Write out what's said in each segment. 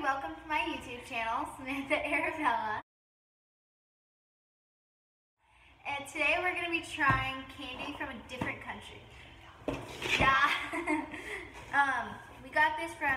welcome to my YouTube channel, Samantha Arabella. And today we're going to be trying candy from a different country. Yeah. We got this from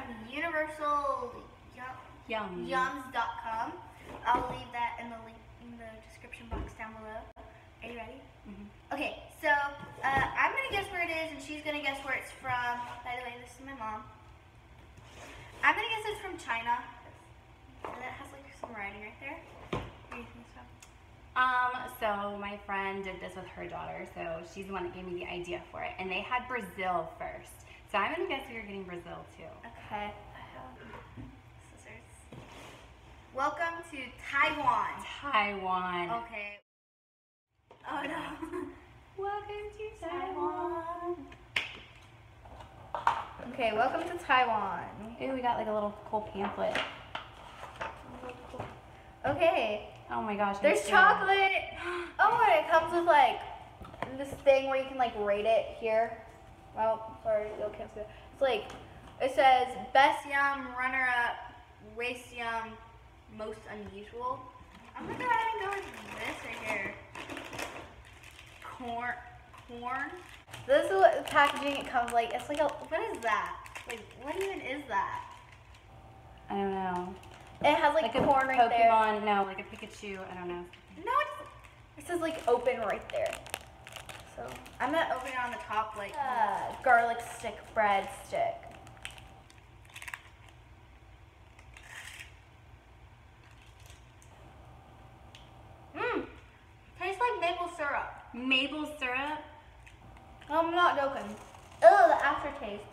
universalyums.com. I'll leave that in the link in the description box down below. Are you ready? Mm-hmm. Okay, so I'm going to guess where it is and she's going to guess where it's from. By the way, this is my mom. I'm going to guess it's from China. And it has like some writing right there. What do you think so? So my friend did this with her daughter, so she's the one that gave me the idea for it. And they had Brazil first. So I'm gonna guess you're getting Brazil too. Okay. I have scissors. Welcome to Taiwan. Taiwan. Okay. Oh no. Welcome to Taiwan. Okay, welcome to Taiwan. Ooh, we got like a little cool pamphlet. Okay. Oh my gosh. There's chocolate. Oh, and it comes with like this thing where you can like rate it here. Well, sorry, you can't see it. It's like, it says best yum, runner up, waste yum, most unusual. I'm gonna go ahead and go with this right here. Corn. This is what the packaging it comes like. It's like a, what is that? Like, what even is that? I don't know. It has like a corn right Pokemon, there. no, like a Pikachu, I don't know. No, it says like open right there. So I'm gonna open it on the top like garlic stick bread stick. Mmm, tastes like maple syrup. Maple syrup? I'm not joking. Ugh, the aftertaste.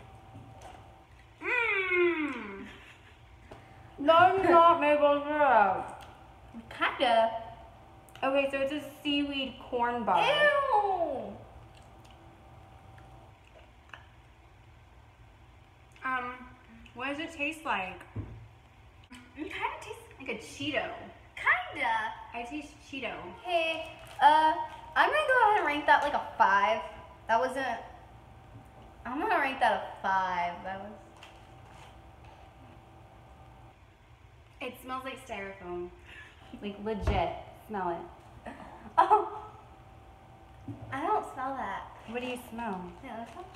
Mmm. That's not maple syrup. Kinda. Okay, so it's a seaweed corn bar. Ew. What does it taste like? It kind of tastes Like a Cheeto. kinda. I taste Cheeto. Okay, I'm gonna go ahead and rank that like a 5. That wasn't. I'm gonna rank that a 5. That was. It smells like styrofoam. Like legit. Smell it. Oh, I don't smell that. What do you smell? Yeah, that's all.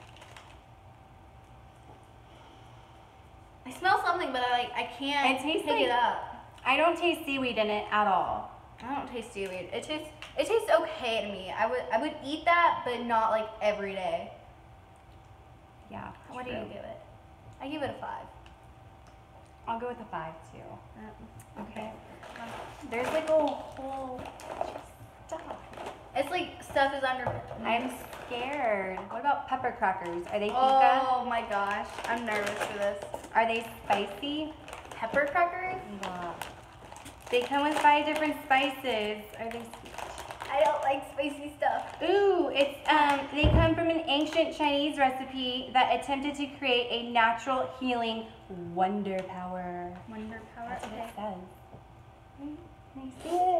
I smell something, but I can't It tastes pick like- it up. I don't taste seaweed in it at all. I don't taste seaweed. It tastes okay to me. I would eat that, but not like every day. Yeah. What do you give it? I give it a 5. I'll go with a 5 too. Okay. There's like a whole stuff. It's like stuff is under. I'm scared. What about pepper crackers? Are they pika? Oh my gosh, I'm nervous for this. Are they spicy? Pepper crackers? Yeah. They come with 5 different spices. Are they? I don't like spicy stuff. Ooh, it's they come from an ancient Chinese recipe that attempted to create a natural healing wonder power. Wonder power. That's what Okay. it says. Can you see it?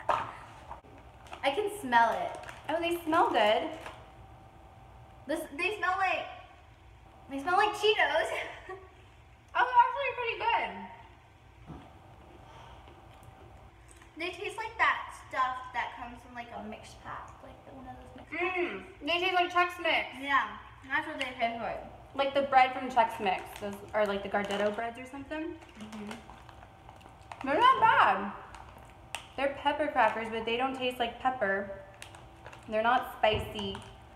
I can smell it. Oh, they smell good. They smell like Cheetos. Oh, they're actually pretty good. They taste like that stuff that comes from like a mixed pack, like one of those mixed packs. They taste like Chex Mix. Yeah, that's what they taste like. Like the bread from Chex Mix. Those are like the Gardetto breads or something. They're not bad. They're pepper crackers, but they don't taste like pepper. They're not spicy.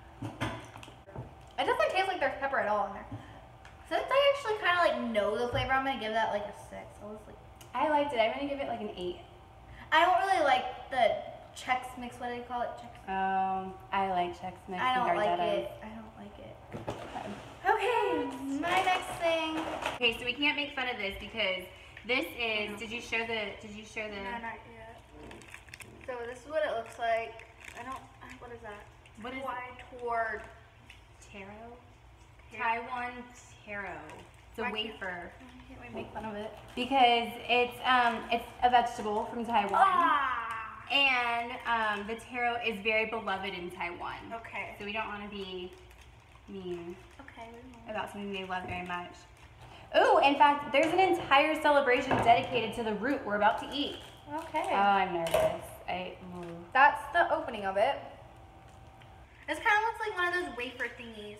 It doesn't taste like there's pepper at all in there. Since I actually kind of like know the flavor, I'm gonna give that like a 6. I was like, I liked it. I'm gonna give it like an 8. I don't really like the Chex Mix. What do they call it? Chex. I like Chex Mix I and don't like Gardettos. it. I don't like it. Okay, my next thing. Okay, so we can't make fun of this because this is. Did you show the? No, not yet. So this is what it looks like. What is that? What is Toward taro? Taiwan taro. It's a Why wafer. can't we make fun of it? Because it's a vegetable from Taiwan. Ah! And the taro is very beloved in Taiwan. Okay. So we don't want to be mean Okay. about something they love very much. Oh, in fact, there's an entire celebration dedicated to the root we're about to eat. Okay. Oh, I'm nervous. That's the opening of it. This kind of looks like one of those wafer thingies.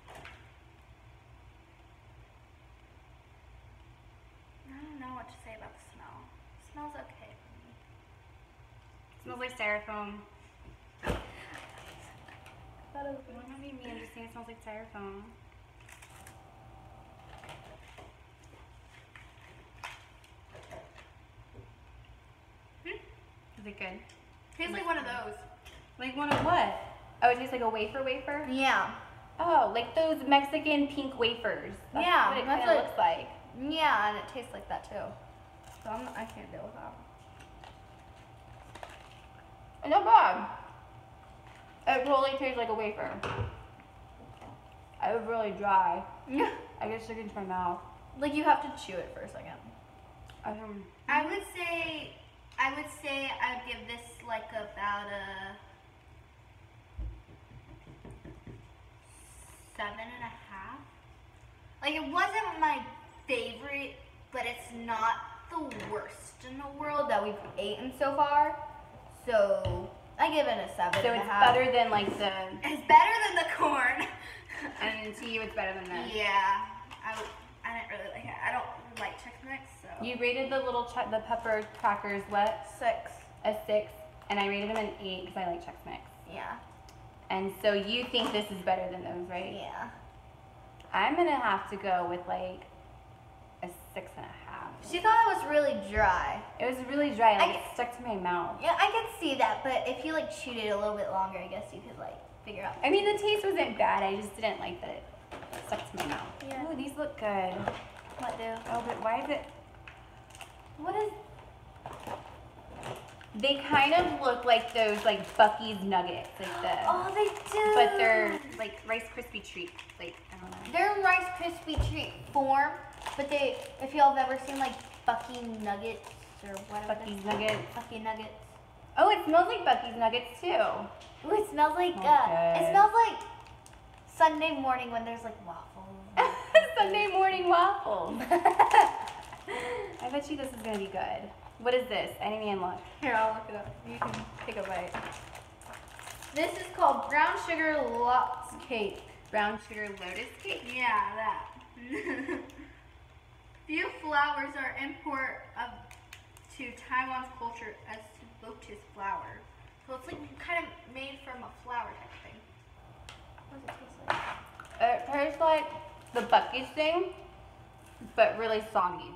I don't know what to say about the smell. It smells okay for me. Smells like styrofoam. That is Wouldn't that be mean to say it smells like styrofoam? Is it good? Tastes like one of those. Like one of what? Oh, it tastes like a wafer? Yeah. Oh, like those Mexican pink wafers. That's Yeah, what it that's kind of what- looks like. Yeah, and it tastes like that too. So I can't deal with that. Not bad. It totally tastes like a wafer. It was really dry. Yeah. I get stuck into my mouth. Like you have to chew it for a second. I would say I would give this like about a 7.5. Like it wasn't my favorite, but it's not the worst in the world that we've eaten so far. So I give it a 7.5. So it's better than like the, It's better than the corn. and to you it's better than this. Yeah, I didn't really like it. I don't like Chex Mix, so. You rated the the pepper crackers what? 6. A 6, and I rated them an 8 because I like Chex Mix. Yeah. And so you think this is better than those, right? Yeah. I'm gonna have to go with like a 6.5. She thought it was really dry. It was really dry, like it stuck to my mouth. Yeah, I could see that, but if you like chewed it a little bit longer, I guess you could like figure out. I mean, the taste wasn't bad. I just didn't like that it stuck to my mouth. Yeah. Ooh, these look good. What do? Oh, but why is it? What is? They kind of look like those like Bucky's nuggets, like the. Oh, they do. But they're like Rice Krispie treat. Like I don't know. They're Rice Krispie treat form, but they. If y'all have ever seen like Bucky Nuggets or whatever. Bucky's nuggets. Bucky Nuggets. Oh, it smells like Bucky's nuggets too. Ooh, it smells like Okay. it smells like Sunday morning when there's like waffles. Sunday morning waffles. I bet you this is gonna be good. What is this? I didn't even look. Here, I'll look it up. You can take a bite. This is called brown sugar lots cake. Brown sugar lotus cake. Yeah, that. Few flowers are import to Taiwan's culture as to lotus flower. So it's like kind of made from a flower type thing. What does it taste like? It tastes like the Bucky's thing, but really soggy.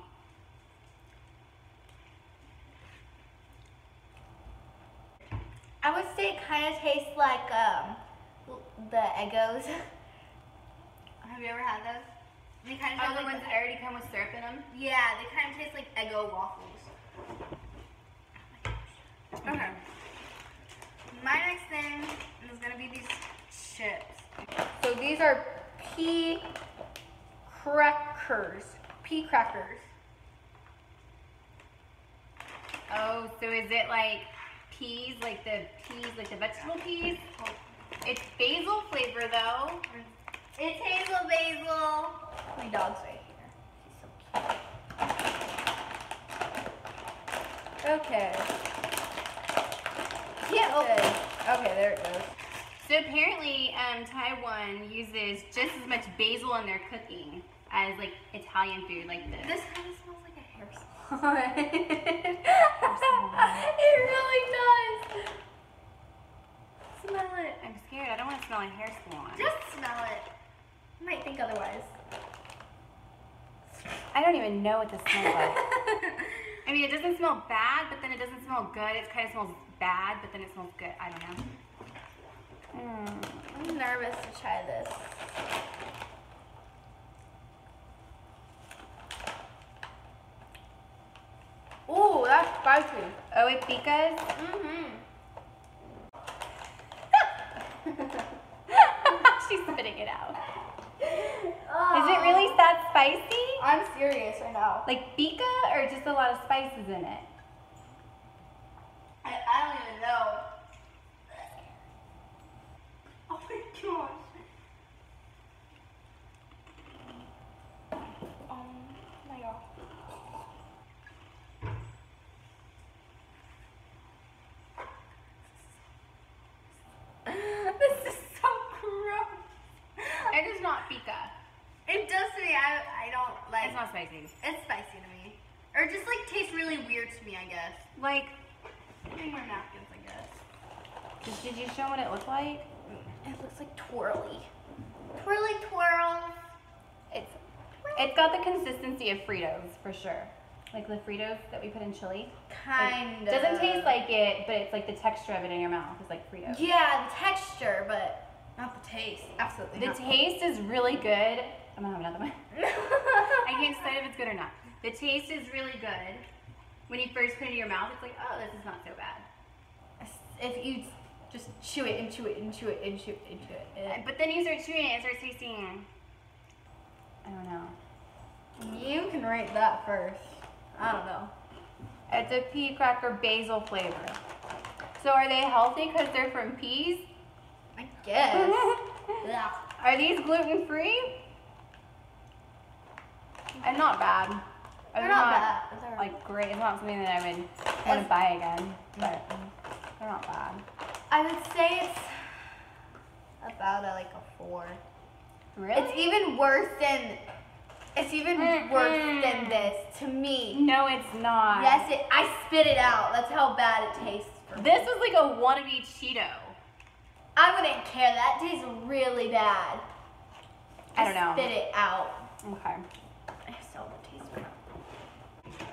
I would say it kind of tastes like the Eggos. Have you ever had those? They kind of Oh, taste the like ones that already come with syrup in them? yeah, they kind of taste like Eggo waffles. Okay. My next thing is gonna be these chips. So these are pea crackers. Pea crackers. Oh, so is it like peas, like the vegetable peas? It's basil flavor though. It's hazel basil. My dog's right here. He's so cute. Okay. Yeah. Okay, there it goes. So apparently, Taiwan uses just as much basil in their cooking as like Italian food, like this. This kind of smells like a hair salon. It really does. Smell it. I'm scared. I don't want to smell like hair salon. Just smell it. You might think otherwise. I don't even know what this smells like. I mean, it doesn't smell bad, but then it doesn't smell good. It kind of smells bad, but then it smells good. I don't know. I'm nervous to try this. Ooh, that's spicy. Oh, it picas? Mm-hmm. She's spitting it out. Oh. Is it really that spicy? I'm serious right now. Like pica or just a lot of spices in it? I don't even know. Oh my gosh. Honestly, I don't like. It's not spicy. It's spicy to me, or just like tastes really weird to me. I guess. Like, I need more napkins. I guess. did you show what it looked like? It looks like twirly. Twirly twirls. It's got the consistency of Fritos for sure. Like the Fritos that we put in chili. Kind It doesn't taste like it, but it's like the texture of it in your mouth is like Fritos. Yeah, the texture, but not the taste. Absolutely. The not. taste is really good. I'm gonna have another one. I can't decide if it's good or not. The taste is really good. When you first put it in your mouth, it's like, oh, this is not so bad. If you just chew it and chew it and chew it and chew it and chew it. But then you start chewing it, it starts tasting, I don't know. You can rate that first. I don't know. It's a pea cracker basil flavor. So are they healthy because they're from peas? I guess. Yeah. Are these gluten free? And not bad. They're not bad. They're Like great. It's not something that I would want to buy again, but they're not bad. I would say it's about like a 4. Really? It's even worse than. It's even worse than this to me. No, it's not. Yes, I spit it out. That's how bad it tastes. For me. This was like a wannabe Cheeto. I wouldn't care. That tastes really bad. I don't know. Spit it out. Okay. I still don't taste it.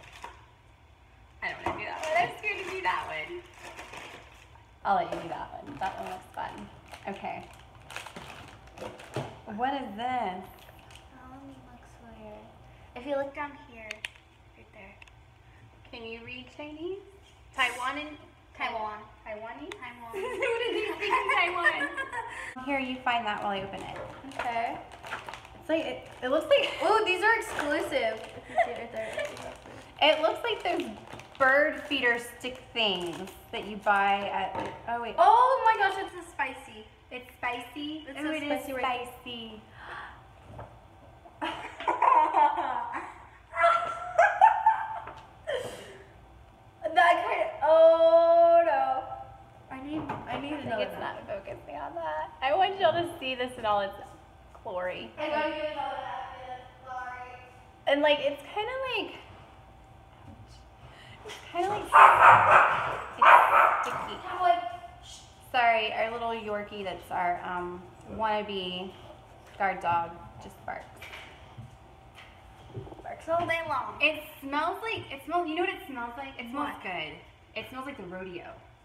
I don't want to do that one. I'm scared to do that one. I'll let you do that one. That one looks fun. Okay. What is this? Looks weird. If you look down here, right there. Can you read Chinese? Taiwanese? Taiwanese. What did they speak in Taiwan? Here, you find that while I open it. Okay. It's like it looks like Ooh, these are exclusive. If you see it right there. it looks like those bird feeder stick things that you buy at. Oh wait. Oh my gosh, it's This is spicy. It's spicy. It's Ooh, so it is spicy right- spicy. that kind of. Oh no. I need I think another. it's not focusing on that. I want y'all to see this in all its glory. I gotta get another napkin. Sorry. And like it's kind of like it's sticky. I'm like, Sorry, our little Yorkie that's our wannabe guard dog just barks. Works all day long. It smells, you know what it smells like? It smells good. It smells like the rodeo.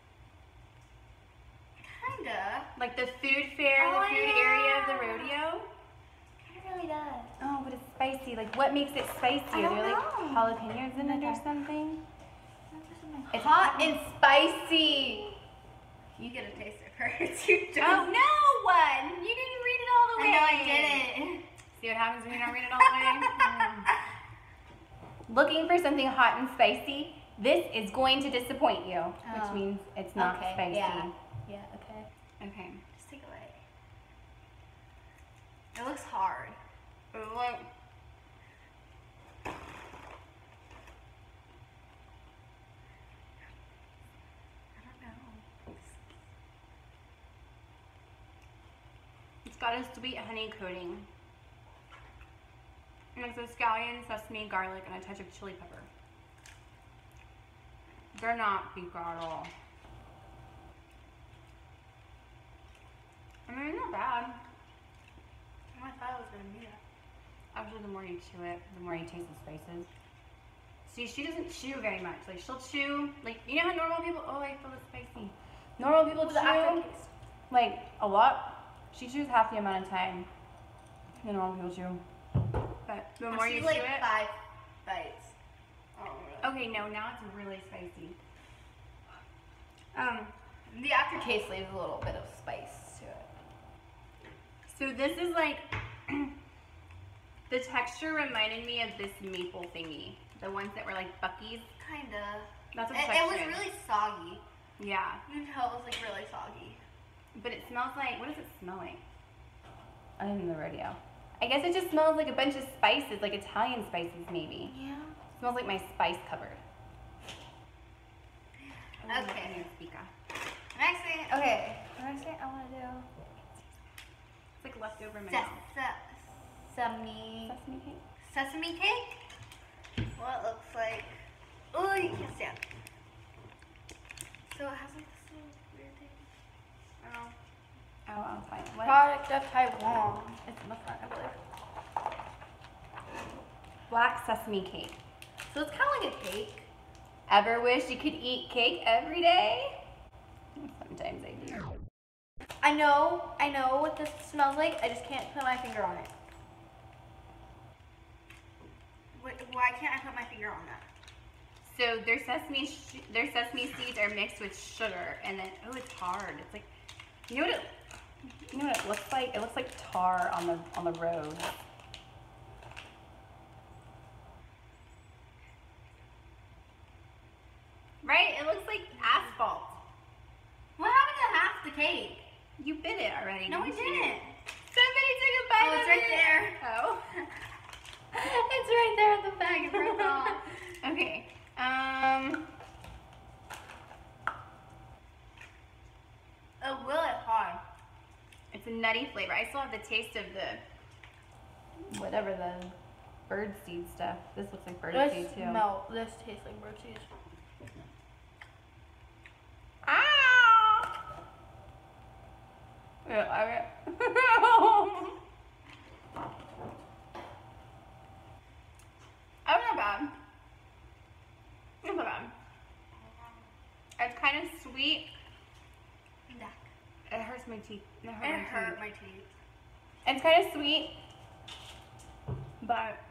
Kinda. Like the food fair, Oh, the food area of the yeah. rodeo. it really does. Oh, but it's spicy. Like what makes it spicy? I Are don't there like know. jalapenos in it or something? It's Hot and spicy. You get a taste of hers. You don't. Oh no! You didn't read it all the way. I know I didn't. See what happens when you don't read it all the way? Looking for something hot and spicy? This is going to disappoint you, which Oh. means it's not Okay, spicy. yeah. Yeah, okay. Okay. Just take it away. It looks hard. Look. I don't know. It's got a sweet honey coating. And it's a scallion, sesame, garlic, and a touch of chili pepper. They're not pica at all. I mean, they're not bad. I thought it was gonna be that. Actually, the more you chew it, the more you taste the spices. See, she doesn't chew very much. Like, she'll chew, like, you know how normal people, oh, I feel it's spicy. Normal people The chew, aftertaste. like, a lot. She chews half the amount of time than normal people chew. But the more you She's chew like it. 5 bites. Oh, really? Okay, no, now it's really spicy. The aftertaste leaves a little bit of spice to it. So this is like, the texture reminded me of this maple thingy. The ones that were like Buc-ee's. Kinda. That's what the It texture was is. really soggy. Yeah. You can tell it was like really soggy. But it smells like, what does it smell like? Other than the rodeo. I guess it just smells like a bunch of spices, like Italian spices maybe. Yeah. It smells like my spice cupboard. Okay. Pica. Next thing. Okay. The next thing I want to do. It's like leftover my Ses- mouth. Sesame. Sesame cake. Sesame cake. Well, it looks like. Oh, you can't stand. So it has like this little weird thing. Oh. Oh, I'll find what? Product of Taiwan. It's in the front, I believe. Black sesame cake. So it's kind of like a cake. Ever wish you could eat cake every day? Sometimes I do. I know what this smells like. I just can't put my finger on it. Why can't I put my finger on that? So their sesame seeds are mixed with sugar, and then it's hard. It's like, you know what it looks like? It looks like tar on the road. Right? It looks like asphalt. What happened to half the cake? You bit it already. No, I didn't you? didn't. Somebody took a bite Oh, of it's right it. there. Oh. It's right there in the bag. It broke off. Okay. Oh, will it hard? It's a nutty flavor. I still have the taste of the whatever the bird seed stuff. This looks like bird seed too. This tastes like bird seeds. Ah! Yeah, Oh, not bad. Not bad. It's kind of sweet. It hurts my teeth. It hurt my teeth. It's kind of sweet, but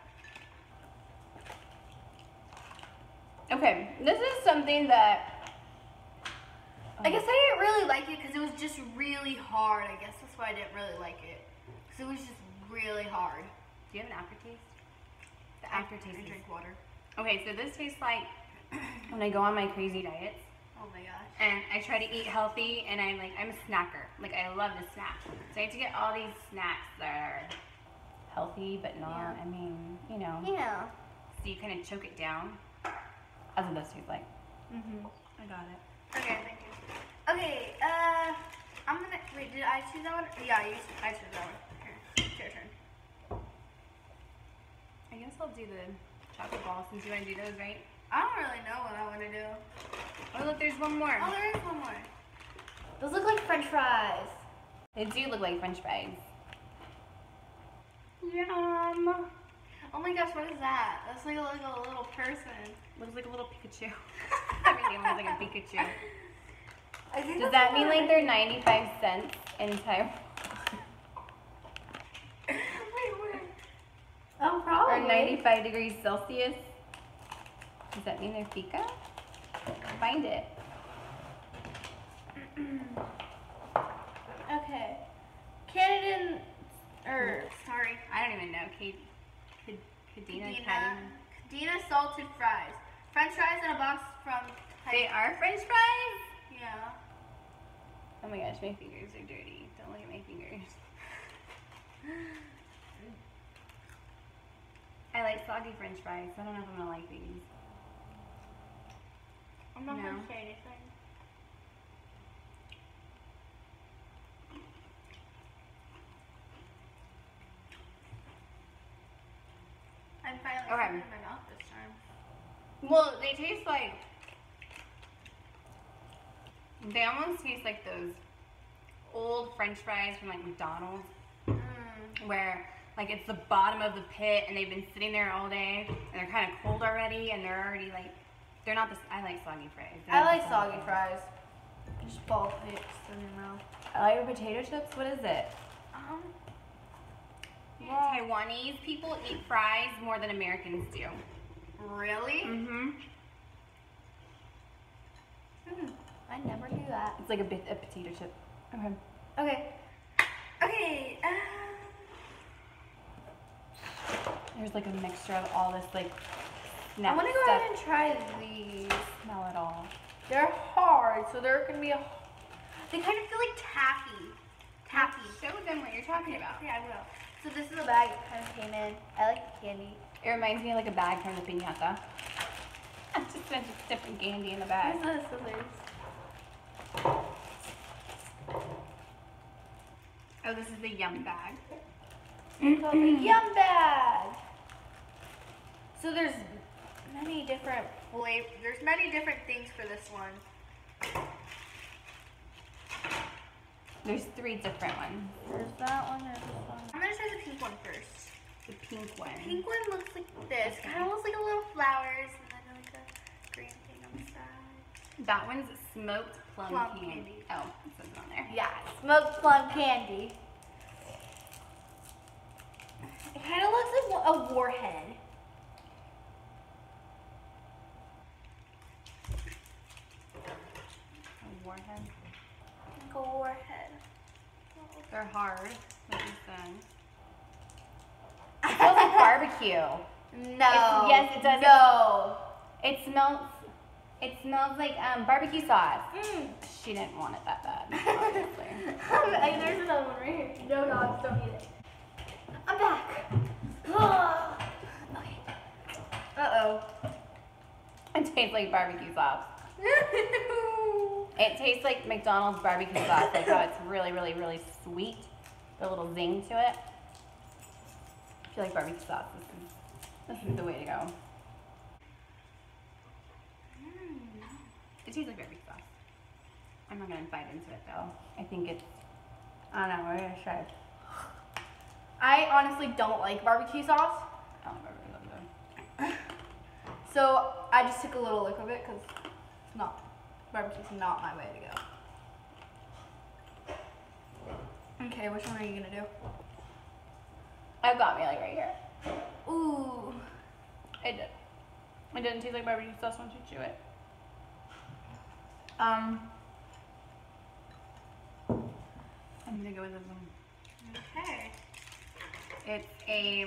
okay. This is something that I guess I didn't really like it because it was just really hard. I guess that's why I didn't really like it. Because it was just really hard. Do you have an aftertaste? The I aftertaste. is- drink water. Okay, so this tastes like when I go on my crazy diets Oh my gosh. and I try to eat healthy, and I'm a snacker. Like, I love to snack. So I have to get all these snacks that are healthy but not. Yeah. I mean, you know. Yeah. So you kind of choke it down. That's what this tastes like. Mhm. I got it. Okay, thank you. Okay, I'm gonna wait. Did I choose that one? Yeah, I chose that one. Here, it's your turn. I guess I'll do the chocolate ball since you want to do those, right? I don't really know what I want to do. Oh, look, there's one more. Oh, there is one more. Those look like French fries. They do look like French fries. Yum. Oh my gosh, what is that? That's like a little person. Looks like a little Pikachu. Everything looks like a Pikachu. I think Does that's that mean like they're 95 cents in Taiwan? wait. Oh, Or probably. 95 degrees Celsius? Does that mean they're fika? Find it. Okay. Canada or Sorry. I don't even know. Kadena. Cadena salted fries. French fries in a box from They are French fries? Yeah. Oh my gosh, my fingers are dirty. Don't look at my fingers. I like soggy French fries. I don't know if I'm gonna like these. I'm not No. gonna say anything. I'm finally Okay. putting it in my mouth this time. Well, they taste like. They almost taste like those old French fries from like McDonald's, where like it's the bottom of the pit and they've been sitting there all day and they're kind of cold already and they're already like. They're not the. I like soggy fries. They're I not the like soggy fries. Just ball pits in your mouth. I like potato chips. What is it? Taiwanese people eat fries more than Americans do. Really? Mm-hmm. I never knew that. It's like a potato chip. Okay. Okay. Okay. There's like a mixture of all this like I snack want to go stuff. ahead and try these. Smell it all. They're hard, so they're gonna be a. They kind of feel like taffy. Taffy. Show them what you're talking about. Yeah, I will. So this is the bag it kind of came in. I like the candy. It reminds me of like a bag from the piñata. Just a bunch of different candy in the bag. Where's the scissors? Oh, this is the yum bag. It's called the Yum Bag. So there's many different flavor. There's many different things for this one. There's 3 different ones. There's that one, there's this one. I'm gonna try the pink one first. The pink one. Pink one looks like this. Kind of looks like a little flowers and then like a green thing on the side. That one's smoked plum, Plum candy. candy. Oh, it says it on there. Yeah, smoked plum candy. It kind of looks like a warhead. A warhead. Like a warhead. They're hard, like you said. It smells like barbecue. No. Yes, it does. No. It smells like barbecue sauce. Mm. She didn't want it that bad, obviously. There's another one right here. No dogs, don't eat it. I'm back. Okay. Uh-oh. It tastes like barbecue sauce. It tastes like McDonald's barbecue sauce, like how it's really, really, really sweet. The little zing to it. If you like barbecue sauce, this is the way to go. It tastes like barbecue sauce. I'm not gonna bite into it though. I think it's, I don't know, we're gonna try it. I honestly don't like barbecue sauce, I don't know if I really love so I just took a little lick of it because it's not, barbecue's not my way to go. Okay, which one are you gonna do? it. I've got me like right here. Ooh. It did. It didn't taste like barbecue sauce once you chew it. I'm gonna go with this one. Okay. It's a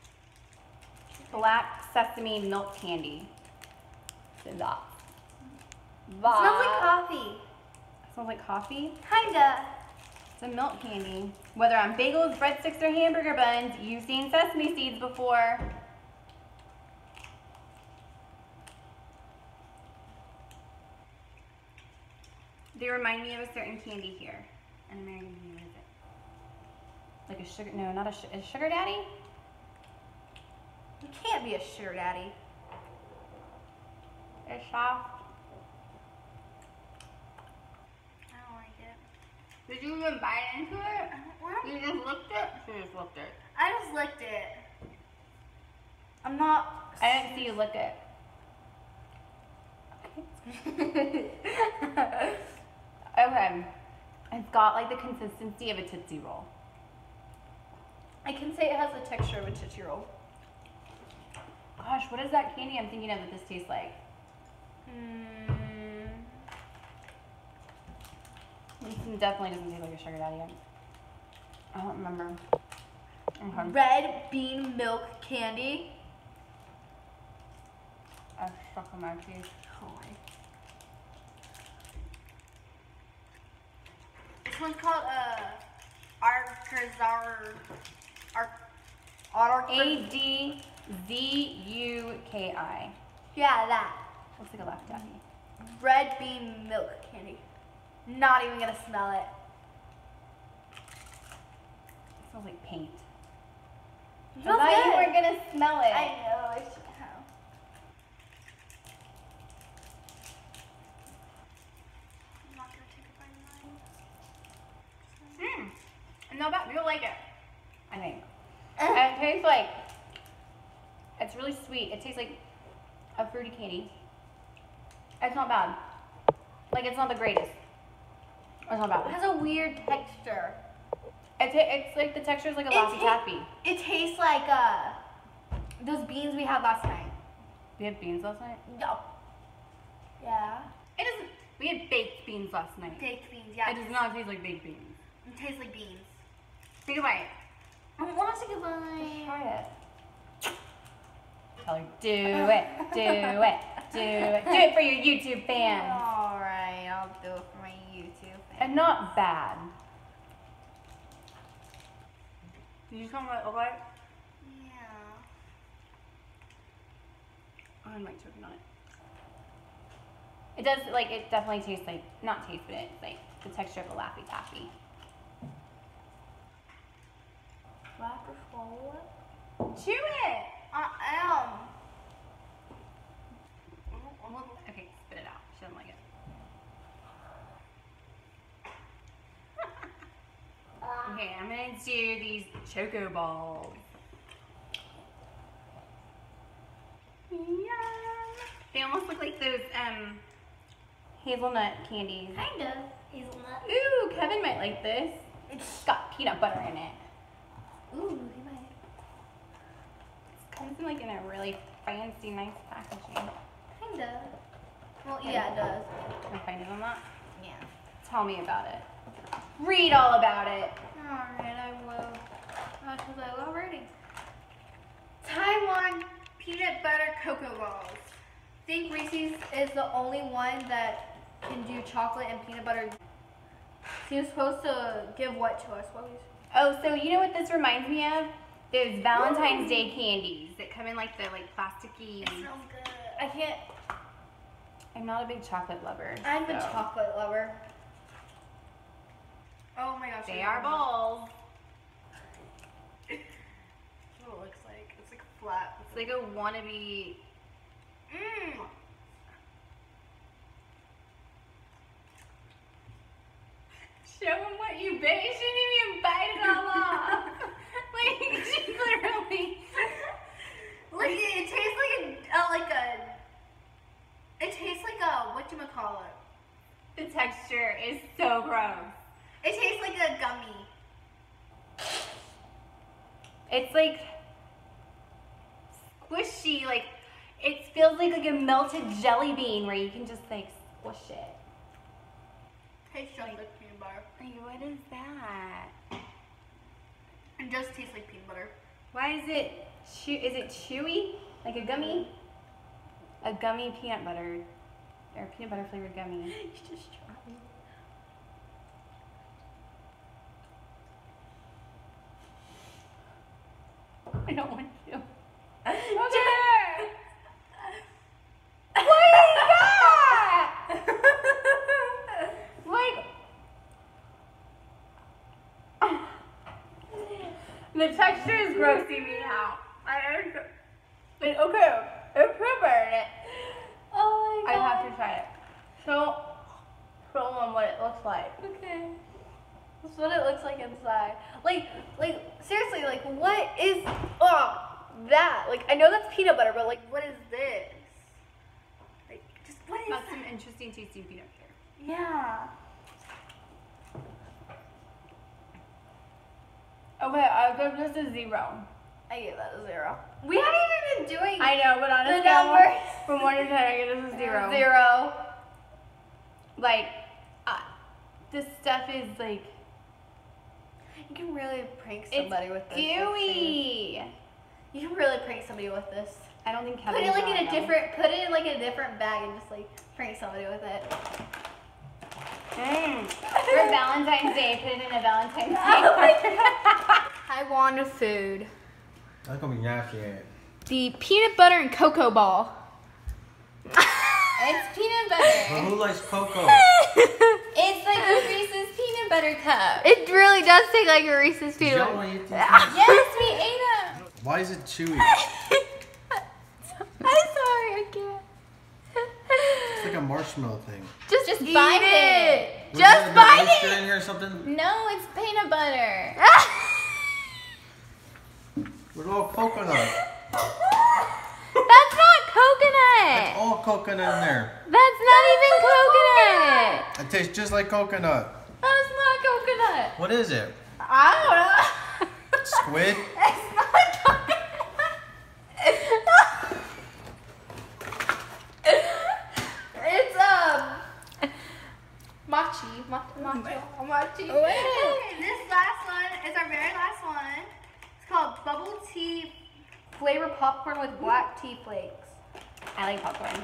black sesame milk candy. It Smells like coffee. Smells like coffee. Kinda. It's a milk candy. Whether on bagels, breadsticks, or hamburger buns, you've seen sesame seeds before. They remind me of a certain candy here. An American candy, what is it? Like a sugar, no, not a sugar daddy? You can't be a sugar daddy. It's soft. I don't like it. Did you even bite into it? What? You just licked it? She just licked it. I just licked it. I'm not. I didn't see you lick it. Okay. It's got like the consistency of a Tootsie Roll. I can say it has the texture of a Tootsie Roll. Gosh, what is that candy I'm thinking of that this tastes like? This one definitely doesn't taste like a sugar daddy. I don't remember. Okay. Red bean milk candy. I stuck on my teeth. This one's called Arkazar. ADZUKI. Yeah, that. Looks like a Laffy Taffy. Red bean milk candy. Not even gonna smell it. It smells like paint. It I smells thought you good. were gonna smell it. I know. I should have. I'm not gonna take a bite of mine. No, but you'll like it. I think. And it tastes like, it's really sweet. It tastes like a fruity candy. It's not bad. Like, it's not the greatest. It's not It bad. has a weird texture. It's like the texture is like a Laffy Taffy. It tastes like those beans we had last night. We had beans last night? No. Yeah. It doesn't. We had baked beans last night. Baked beans, yeah. It does not taste like baked beans. It tastes like beans. Think about it. I want to say goodbye. Try it. Tell her, do it, do it, do it. Do it for your YouTube fans. Alright, I'll do it for my YouTube. And not bad. Did you tell me what it looked like? Yeah. Oh, I'm like choking on it. It does, like, it definitely tastes like, not taste, but it's like the texture of a Laffy Taffy. Laffy No. Chew it. I am. Okay, spit it out. She doesn't like it. Okay, I'm gonna do these choco balls. Yum. They almost look like those hazelnut candies. Kind of. Hazelnut. Ooh, Kevin might like this. It's got peanut butter in it. Ooh, he might. It comes in like in a really fancy, nice packaging. Kind of. Well, yeah, it does. Can I find it on that? Yeah. Tell me about it. Read all about it. Alright, I will. Because I love reading. Taiwan peanut butter cocoa balls. Think Reese's is the only one that can do chocolate and peanut butter. He was supposed to give what to us? What was? Oh, so you know what this reminds me of? Those Valentine's Day candies that come in like the plasticky. It smells good. I can't. I'm not a big chocolate lover. I'm a so- chocolate lover. Oh my gosh. They are balls. That's what it looks like. It's like flat. It's like a wannabe. Mmm. Show them what you bit. You shouldn't even bite it all off. Like she literally. Look, it tastes like a whatchamacallit. The texture is so gross. It tastes like a gummy. It's like squishy. Like it feels like a melted jelly bean where you can just like squish it. Tastes just like peanut butter. Like what is that? It just tastes like peanut butter. Why is it? Is it chewy? Like a gummy? A gummy peanut butter, or peanut butter flavored gummy. You just tried. I don't want to. Okay. What is that? Like, the texture is grossing me out. Like, okay, it's prepared it. Oh my I god. have to try it. So, show them what it looks like. Okay. That's what it looks like inside. Like seriously, like what is that? Like I know that's peanut butter, but like what is this? Like, just what is That's that? some interesting tasting peanut butter. Yeah. Okay, I'll give this a 0. I gave that a 0. We haven't even been doing I know, but on the a scale numbers. from 1 to 10, I give this a 0. 0. Like, this stuff is like, You can really prank somebody with this. gooey. You can really prank somebody with this. I don't think Put Kevin's it like in wrong, a though. different. Put it in like a different bag and just like prank somebody with it. For Valentine's Day, put it in a Valentine's Day. Oh my I want a food. That's gonna be nasty. The peanut butter and cocoa ball. It's peanut butter. But who likes cocoa? It's like a Reese's peanut butter cup. It really does taste like a Reese's Did peanut y'all butter. want to eat these? Yes, we ate them. Why is it chewy? I'm sorry, I can't. It's like a marshmallow thing. Just Eat bite it. it. Was Just there an bite oyster it. in here or something? No, it's peanut butter. With all coconut. That's not coconut. All coconut in there. That's not even coconut. It tastes just like coconut. That's not coconut. What is it? I don't know. Squid? It's not coconut. It's mochi. Mochi. Okay, this last one is our very last one. It's called bubble tea. Flavor popcorn with black tea flakes. I like popcorn.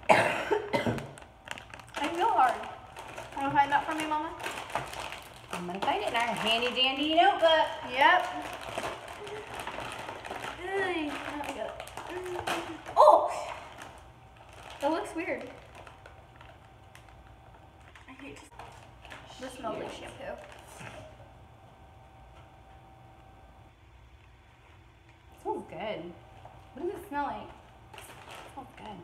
I feel hard. Want to find that for me, Mama? I'm gonna find it in our handy dandy notebook. Yep. Oh! That looks weird. I hate to. This smells like shampoo. good. What does it smell like? It smells good.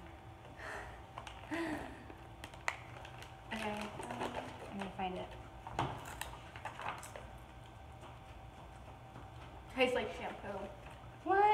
Okay, I'm gonna find it. Tastes like shampoo. What?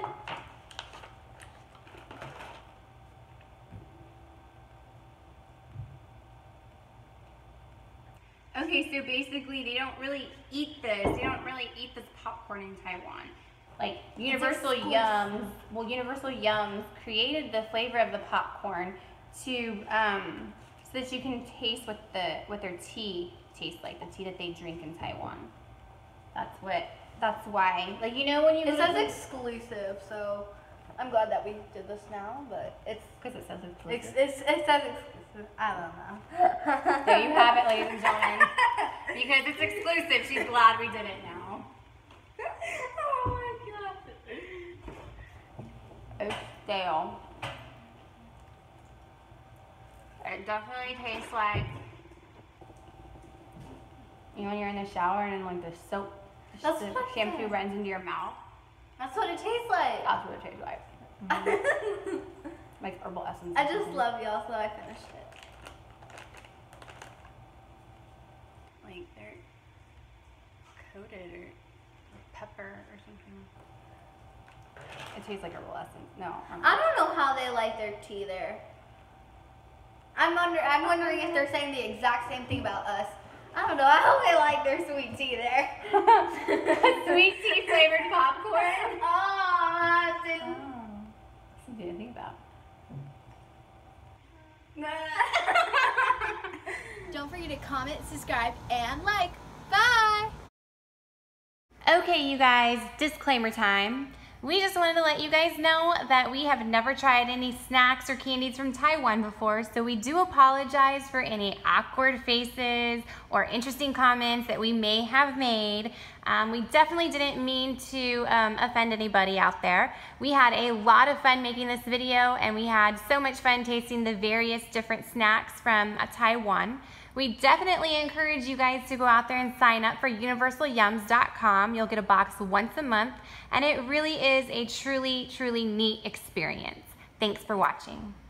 Okay, so basically they don't really eat this. They don't really eat this popcorn in Taiwan. Like Universal Yums, well, Universal Yums created the flavor of the popcorn to so that you can taste what their tea tastes like, the tea that they drink in Taiwan. That's why. Like, you know when you It go says to- exclusive, so I'm glad that we did this now, but it's because it says exclusive. it says exclusive. I don't know. There you have it, ladies and gentlemen. Because it's exclusive, she's glad we did it now. Oh my god. It's stale. It definitely tastes like, you know, when you're in the shower and like the soap, That's the what I shampoo said. runs into your mouth. That's what it tastes like. That's what it tastes like. Like herbal essence. I just love y'all, so I finished it. Like they're coated or pepper or something. It tastes like herbal essence. No. I don't know how they like their tea there. I'm wondering if they're saying the exact same thing about us. I don't know how they like their sweet tea there. Sweet tea flavored popcorn. Oh, Something to think about. Don't forget to comment, subscribe, and like. Bye! Okay, you guys, disclaimer time. We just wanted to let you guys know that we have never tried any snacks or candies from Taiwan before, so we do apologize for any awkward faces or interesting comments that we may have made. We definitely didn't mean to offend anybody out there. We had a lot of fun making this video, and we had so much fun tasting the various different snacks from Taiwan. We definitely encourage you guys to go out there and sign up for universalyums.com. You'll get a box once a month, and it really is a truly, truly neat experience. Thanks for watching.